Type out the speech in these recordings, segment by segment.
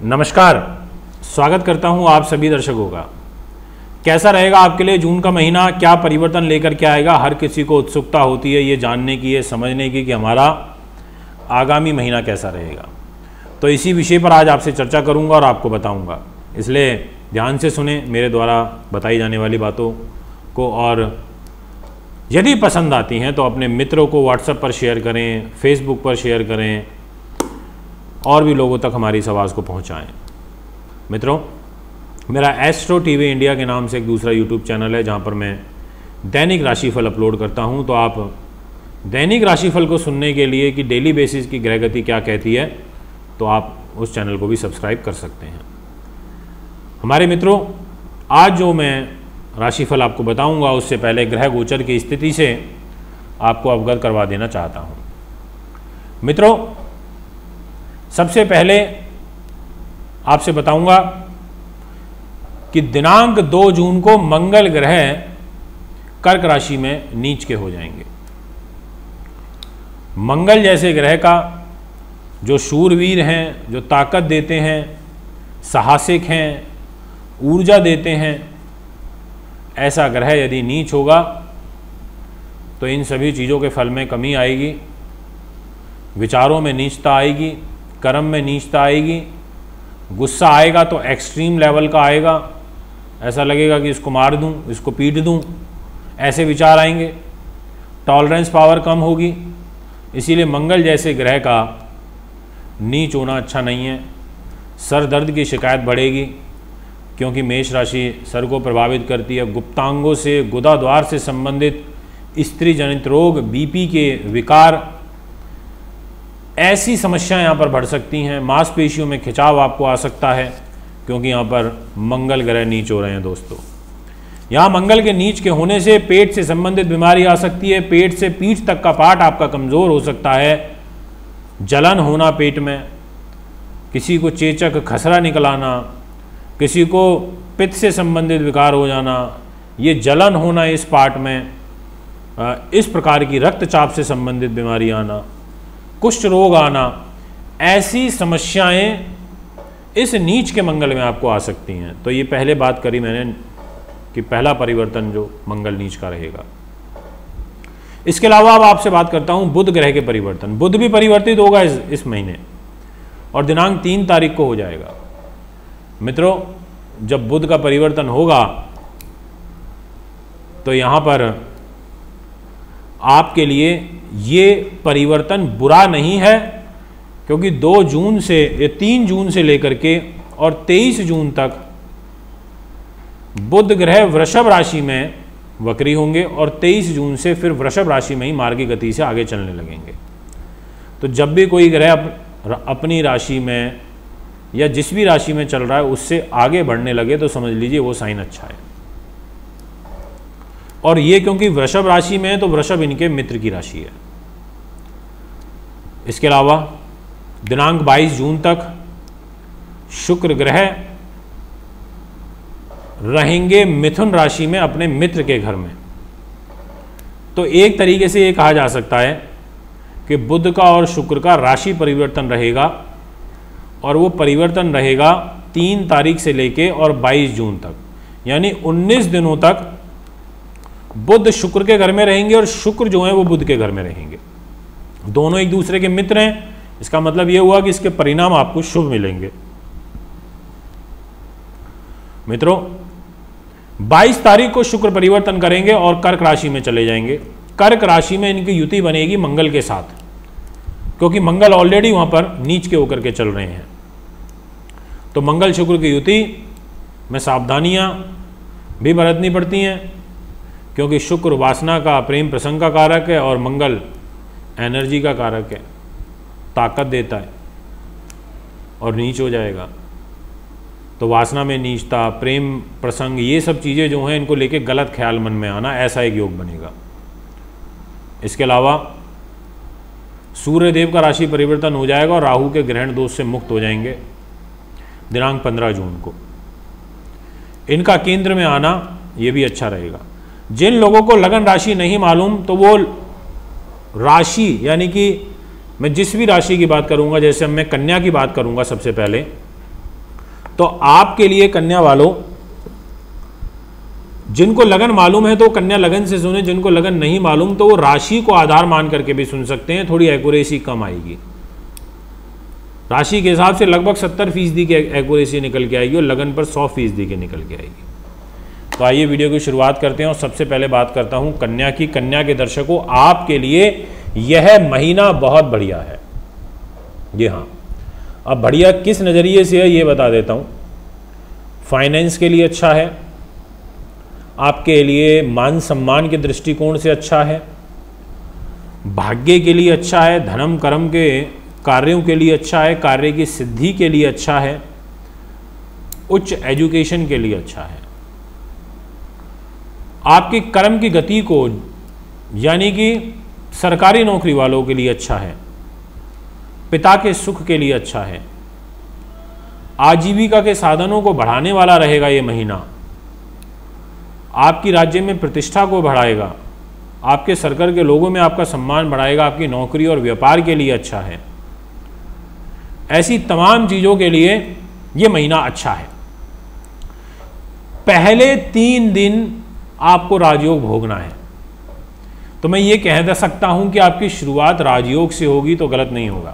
नमस्कार, स्वागत करता हूं आप सभी दर्शकों का। कैसा रहेगा आपके लिए जून का महीना, क्या परिवर्तन लेकर के आएगा, हर किसी को उत्सुकता होती है ये जानने की, ये समझने की कि हमारा आगामी महीना कैसा रहेगा। तो इसी विषय पर आज आपसे चर्चा करूंगा और आपको बताऊंगा, इसलिए ध्यान से सुने मेरे द्वारा बताई जाने वाली बातों को। और यदि पसंद आती हैं तो अपने मित्रों को व्हाट्सएप पर शेयर करें, फेसबुक पर शेयर करें और भी लोगों तक हमारी इस आवाज़ को पहुंचाएं। मित्रों, मेरा एस्ट्रो टीवी इंडिया के नाम से एक दूसरा यूट्यूब चैनल है जहां पर मैं दैनिक राशिफल अपलोड करता हूं। तो आप दैनिक राशिफल को सुनने के लिए कि डेली बेसिस की ग्रह गति क्या कहती है, तो आप उस चैनल को भी सब्सक्राइब कर सकते हैं। हमारे मित्रों, आज जो मैं राशिफल आपको बताऊंगा उससे पहले ग्रह गोचर की स्थिति से आपको अवगत करवा देना चाहता हूं। मित्रों, सबसे पहले आपसे बताऊंगा कि दिनांक 2 जून को मंगल ग्रह कर्क राशि में नीच के हो जाएंगे। मंगल जैसे ग्रह का जो शूरवीर हैं, जो ताकत देते हैं, साहसिक हैं, ऊर्जा देते हैं, ऐसा ग्रह यदि नीच होगा तो इन सभी चीज़ों के फल में कमी आएगी, विचारों में नीचता आएगी, कर्म में नीचता आएगी, गुस्सा आएगा तो एक्सट्रीम लेवल का आएगा, ऐसा लगेगा कि इसको मार दूं, इसको पीट दूं, ऐसे विचार आएंगे। टॉलरेंस पावर कम होगी, इसीलिए मंगल जैसे ग्रह का नीच होना अच्छा नहीं है। सर दर्द की शिकायत बढ़ेगी क्योंकि मेष राशि सर को प्रभावित करती है। गुप्तांगों से, गुदाद्वार से संबंधित स्त्री जनित रोग, बीपी के विकार, ऐसी समस्याएं यहाँ पर बढ़ सकती हैं। मांसपेशियों में खिंचाव आपको आ सकता है क्योंकि यहाँ पर मंगल ग्रह नीच हो रहे हैं। दोस्तों, यहाँ मंगल के नीच के होने से पेट से संबंधित बीमारी आ सकती है। पेट से पीठ तक का पार्ट आपका कमज़ोर हो सकता है। जलन होना पेट में, किसी को चेचक खसरा निकल आना, किसी को पित्त से संबंधित विकार हो जाना, ये जलन होना इस पार्ट में, इस प्रकार की रक्तचाप से संबंधित बीमारी आना, कुष्ठ रोग आना, ऐसी समस्याएं इस नीच के मंगल में आपको आ सकती हैं। तो ये पहले बात करी मैंने कि पहला परिवर्तन जो मंगल नीच का रहेगा। इसके अलावा अब आपसे बात करता हूं बुध ग्रह के परिवर्तन। बुध भी परिवर्तित होगा इस महीने और दिनांक 3 तारीख को हो जाएगा। मित्रों, जब बुध का परिवर्तन होगा तो यहां पर आपके लिए ये परिवर्तन बुरा नहीं है, क्योंकि 2 जून से या 3 जून से लेकर के और 23 जून तक बुध ग्रह वृषभ राशि में वक्री होंगे और 23 जून से फिर वृषभ राशि में ही मार्गी गति से आगे चलने लगेंगे। तो जब भी कोई ग्रह अपनी राशि में या जिस भी राशि में चल रहा है उससे आगे बढ़ने लगे तो समझ लीजिए वो साइन अच्छा है। और ये क्योंकि वृषभ राशि में है तो वृषभ इनके मित्र की राशि है। इसके अलावा दिनांक 22 जून तक शुक्र ग्रह रहेंगे मिथुन राशि में अपने मित्र के घर में। तो एक तरीके से ये कहा जा सकता है कि बुध का और शुक्र का राशि परिवर्तन रहेगा और वो परिवर्तन रहेगा 3 तारीख से लेके और 22 जून तक, यानी 19 दिनों तक बुध शुक्र के घर में रहेंगे और शुक्र जो है वो बुध के घर में रहेंगे। दोनों एक दूसरे के मित्र हैं। इसका मतलब ये हुआ कि इसके परिणाम आपको शुभ मिलेंगे। मित्रों, 22 तारीख को शुक्र परिवर्तन करेंगे और कर्क राशि में चले जाएंगे। कर्क राशि में इनकी युति बनेगी मंगल के साथ, क्योंकि मंगल ऑलरेडी वहां पर नीच के होकर के चल रहे हैं। तो मंगल शुक्र की युति में सावधानियां भी बरतनी पड़ती हैं, क्योंकि शुक्र वासना का, प्रेम प्रसंग का कारक है और मंगल एनर्जी का कारक है, ताकत देता है और नीच हो जाएगा। तो वासना में नीचता, प्रेम प्रसंग, ये सब चीज़ें जो हैं इनको लेके गलत ख्याल मन में आना, ऐसा एक योग बनेगा। इसके अलावा सूर्यदेव का राशि परिवर्तन हो जाएगा और राहु के ग्रहण दोष से मुक्त हो जाएंगे दिनांक 15 जून को। इनका केंद्र में आना ये भी अच्छा रहेगा। जिन लोगों को लगन राशि नहीं मालूम तो वो राशि, यानी कि मैं जिस भी राशि की बात करूंगा, जैसे मैं कन्या की बात करूंगा सबसे पहले, तो आपके लिए कन्या वालों, जिनको लगन मालूम है तो कन्या लगन से सुने, जिनको लगन नहीं मालूम तो वो राशि को आधार मान करके भी सुन सकते हैं, थोड़ी एक्यूरेसी कम आएगी। राशि के हिसाब से लगभग 70% की एक्यूरेसी निकल के आएगी और लगन पर 100% की निकल के आएगी। तो आइए वीडियो की शुरुआत करते हैं और सबसे पहले बात करता हूं कन्या की। कन्या के दर्शकों, आपके लिए यह महीना बहुत बढ़िया है। जी हाँ, अब बढ़िया किस नज़रिए से है ये बता देता हूं। फाइनेंस के लिए अच्छा है, आपके लिए मान सम्मान के दृष्टिकोण से अच्छा है, भाग्य के लिए अच्छा है, धर्म कर्म के कार्यों के लिए अच्छा है, कार्य की सिद्धि के लिए अच्छा है, उच्च एजुकेशन के लिए अच्छा है, आपकी कर्म की गति को यानी कि सरकारी नौकरी वालों के लिए अच्छा है, पिता के सुख के लिए अच्छा है, आजीविका के साधनों को बढ़ाने वाला रहेगा ये महीना, आपकी राज्य में प्रतिष्ठा को बढ़ाएगा, आपके सर्कल के लोगों में आपका सम्मान बढ़ाएगा, आपकी नौकरी और व्यापार के लिए अच्छा है। ऐसी तमाम चीज़ों के लिए ये महीना अच्छा है। पहले 3 दिन आपको राजयोग भोगना है, तो मैं ये कह सकता हूं कि आपकी शुरुआत राजयोग से होगी तो गलत नहीं होगा,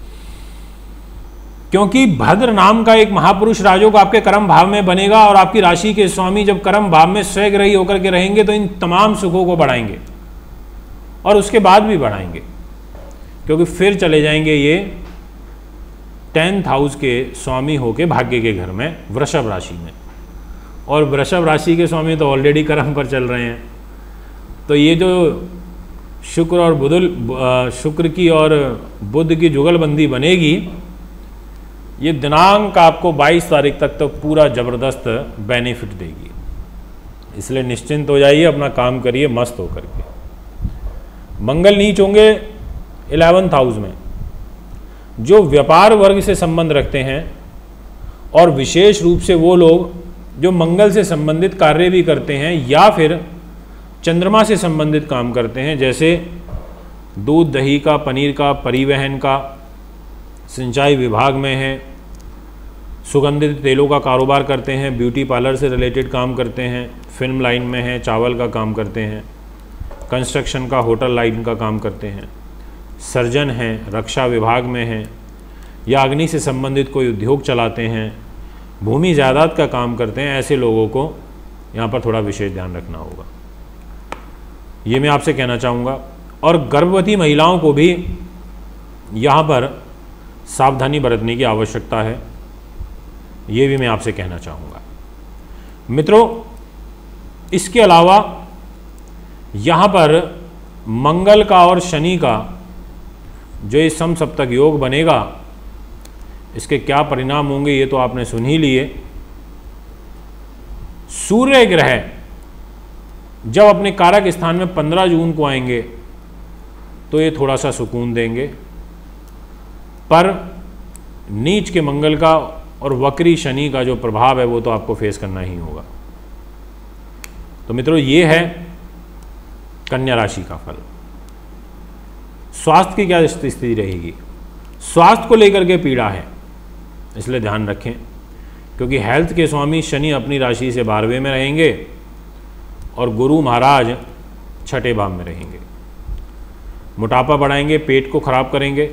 क्योंकि भद्र नाम का एक महापुरुष राजयोग आपके कर्म भाव में बनेगा और आपकी राशि के स्वामी जब कर्म भाव में स्वग्रही होकर के रहेंगे तो इन तमाम सुखों को बढ़ाएंगे और उसके बाद भी बढ़ाएंगे, क्योंकि फिर चले जाएंगे ये 10th हाउस के स्वामी होके भाग्य के घर में वृषभ राशि में, और वृषभ राशि के स्वामी तो ऑलरेडी कर्म पर चल रहे हैं। तो ये जो शुक्र की और बुध की जुगलबंदी बनेगी, ये दिनांक आपको 22 तारीख तक तो पूरा ज़बरदस्त बेनिफिट देगी। इसलिए निश्चिंत हो जाइए, अपना काम करिए मस्त होकर के। मंगल नीच होंगे 11th हाउस में। जो व्यापार वर्ग से संबंध रखते हैं और विशेष रूप से वो लोग जो मंगल से संबंधित कार्य भी करते हैं या फिर चंद्रमा से संबंधित काम करते हैं, जैसे दूध दही का, पनीर का, परिवहन का, सिंचाई विभाग में है, सुगंधित तेलों का कारोबार करते हैं, ब्यूटी पार्लर से रिलेटेड काम करते हैं, फिल्म लाइन में है, चावल का काम करते हैं, कंस्ट्रक्शन का, होटल लाइन का काम करते हैं, सर्जन हैं, रक्षा विभाग में हैं, या अग्नि से संबंधित कोई उद्योग चलाते हैं, भूमि जायदाद का काम करते हैं, ऐसे लोगों को यहाँ पर थोड़ा विशेष ध्यान रखना होगा, ये मैं आपसे कहना चाहूँगा। और गर्भवती महिलाओं को भी यहाँ पर सावधानी बरतने की आवश्यकता है, ये भी मैं आपसे कहना चाहूँगा। मित्रों, इसके अलावा यहाँ पर मंगल का और शनि का जो ये समसप्तक योग बनेगा, इसके क्या परिणाम होंगे ये तो आपने सुन ही लिए। सूर्य ग्रह जब अपने कारक स्थान में 15 जून को आएंगे तो ये थोड़ा सा सुकून देंगे, पर नीच के मंगल का और वक्री शनि का जो प्रभाव है वो तो आपको फेस करना ही होगा। तो मित्रों, ये है कन्या राशि का फल। स्वास्थ्य की क्या स्थिति रहेगी? स्वास्थ्य को लेकर के पीड़ा है, इसलिए ध्यान रखें, क्योंकि हेल्थ के स्वामी शनि अपनी राशि से 12वें में रहेंगे और गुरु महाराज 6ठे भाव में रहेंगे। मोटापा बढ़ाएंगे, पेट को खराब करेंगे,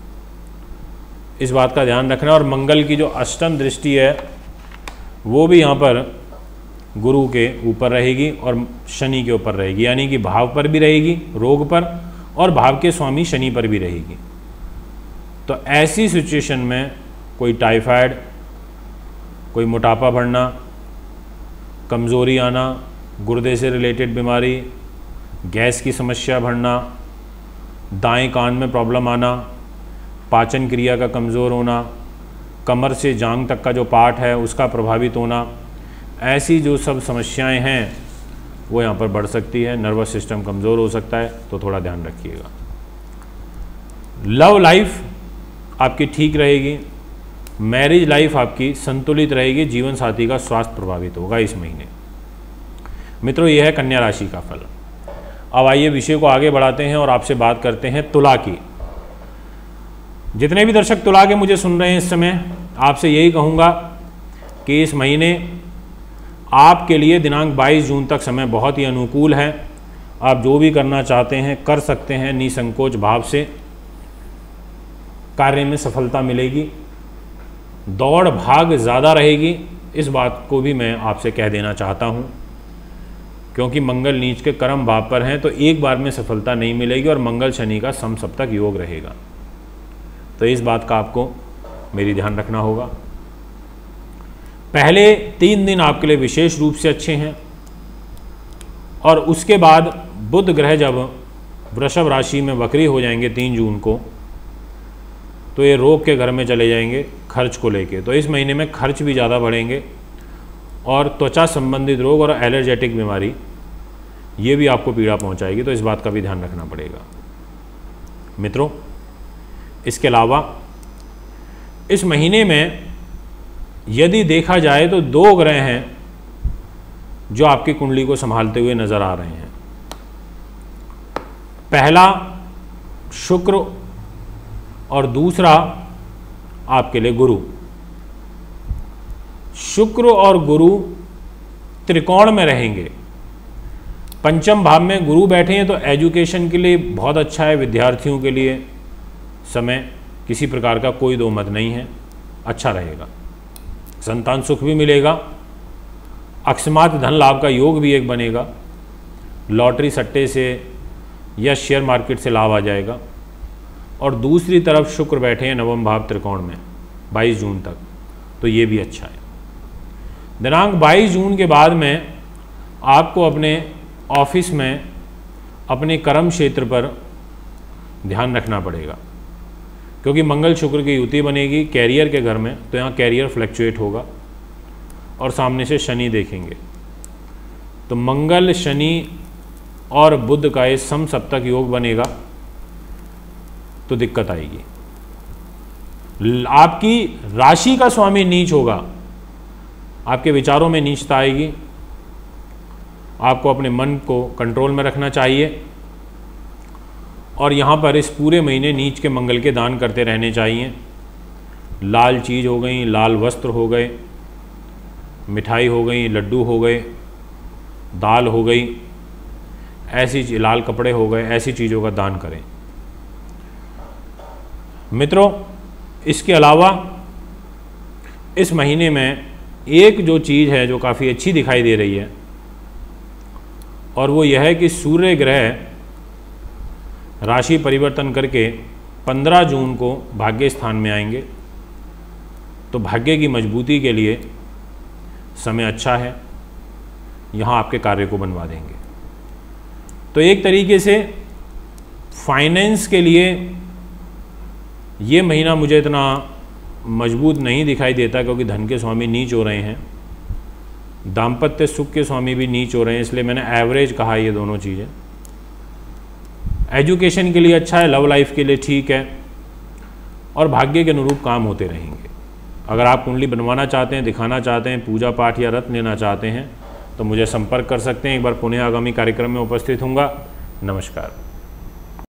इस बात का ध्यान रखना। और मंगल की जो अष्टम दृष्टि है वो भी यहाँ पर गुरु के ऊपर रहेगी और शनि के ऊपर रहेगी, यानी कि भाव पर भी रहेगी, रोग पर, और भाव के स्वामी शनि पर भी रहेगी। तो ऐसी सिचुएशन में कोई टाइफाइड, कोई मोटापा बढ़ना, कमज़ोरी आना, गुर्दे से रिलेटेड बीमारी, गैस की समस्या बढ़ना, दाएं कान में प्रॉब्लम आना, पाचन क्रिया का कमज़ोर होना, कमर से जांघ तक का जो पार्ट है उसका प्रभावित होना, ऐसी जो सब समस्याएं हैं वो यहाँ पर बढ़ सकती है। नर्वस सिस्टम कमज़ोर हो सकता है, तो थोड़ा ध्यान रखिएगा। लव लाइफ आपकी ठीक रहेगी, मैरिज लाइफ आपकी संतुलित रहेगी, जीवन साथी का स्वास्थ्य प्रभावित होगा इस महीने। मित्रों, यह है कन्या राशि का फल। अब आइए विषय को आगे बढ़ाते हैं और आपसे बात करते हैं तुला की। जितने भी दर्शक तुला के मुझे सुन रहे हैं इस समय, आपसे यही कहूँगा कि इस महीने आपके लिए दिनांक 22 जून तक समय बहुत ही अनुकूल है। आप जो भी करना चाहते हैं कर सकते हैं, निसंकोच भाव से कार्य में सफलता मिलेगी। दौड़ भाग ज़्यादा रहेगी, इस बात को भी मैं आपसे कह देना चाहता हूँ, क्योंकि मंगल नीच के कर्म भाव पर हैं तो एक बार में सफलता नहीं मिलेगी और मंगल शनि का समसप्तक योग रहेगा। तो इस बात का आपको मेरी ध्यान रखना होगा। पहले 3 दिन आपके लिए विशेष रूप से अच्छे हैं और उसके बाद बुध ग्रह जब वृषभ राशि में वक्री हो जाएंगे 3 जून को, तो ये रोग के घर में चले जाएंगे खर्च को लेके। तो इस महीने में खर्च भी ज़्यादा बढ़ेंगे और त्वचा संबंधित रोग और एलर्जेटिक बीमारी ये भी आपको पीड़ा पहुंचाएगी। तो इस बात का भी ध्यान रखना पड़ेगा मित्रों। इसके अलावा इस महीने में यदि देखा जाए तो 2 ग्रह हैं जो आपकी कुंडली को संभालते हुए नजर आ रहे हैं। पहला शुक्र और दूसरा आपके लिए गुरु। शुक्र और गुरु त्रिकोण में रहेंगे। पंचम भाव में गुरु बैठे हैं तो एजुकेशन के लिए बहुत अच्छा है। विद्यार्थियों के लिए समय किसी प्रकार का कोई दो मत नहीं है, अच्छा रहेगा। संतान सुख भी मिलेगा, अकस्मात धन लाभ का योग भी एक बनेगा। लॉटरी सट्टे से या शेयर मार्केट से लाभ आ जाएगा। और दूसरी तरफ शुक्र बैठे हैं नवम भाव त्रिकोण में 22 जून तक, तो ये भी अच्छा है। दिनांक 22 जून के बाद में आपको अपने ऑफिस में अपने कर्म क्षेत्र पर ध्यान रखना पड़ेगा, क्योंकि मंगल शुक्र की युति बनेगी कैरियर के घर में, तो यहाँ कैरियर फ्लक्चुएट होगा और सामने से शनि देखेंगे। तो मंगल शनि और बुध का ये समसप्तक योग बनेगा तो दिक्कत आएगी। आपकी राशि का स्वामी नीच होगा, आपके विचारों में नीचता आएगी। आपको अपने मन को कंट्रोल में रखना चाहिए और यहाँ पर इस पूरे महीने नीच के मंगल के दान करते रहने चाहिए। लाल चीज़ हो गई, लाल वस्त्र हो गए, मिठाई हो गई, लड्डू हो गए, दाल हो गई, ऐसी लाल कपड़े हो गए, ऐसी चीज़ों का दान करें मित्रों। इसके अलावा इस महीने में एक जो चीज़ है जो काफ़ी अच्छी दिखाई दे रही है, और वो यह है कि सूर्य ग्रह राशि परिवर्तन करके 15 जून को भाग्य स्थान में आएंगे। तो भाग्य की मजबूती के लिए समय अच्छा है, यहाँ आपके कार्य को बनवा देंगे। तो एक तरीके से फाइनेंस के लिए ये महीना मुझे इतना मजबूत नहीं दिखाई देता, क्योंकि धन के स्वामी नीच हो रहे हैं, दाम्पत्य सुख के स्वामी भी नीच हो रहे हैं, इसलिए मैंने एवरेज कहा ये दोनों चीज़ें। एजुकेशन के लिए अच्छा है, लव लाइफ के लिए ठीक है, और भाग्य के अनुरूप काम होते रहेंगे। अगर आप कुंडली बनवाना चाहते हैं, दिखाना चाहते हैं, पूजा पाठ या रत्न लेना चाहते हैं तो मुझे संपर्क कर सकते हैं। एक बार पुनः आगामी कार्यक्रम में उपस्थित होऊंगा। नमस्कार।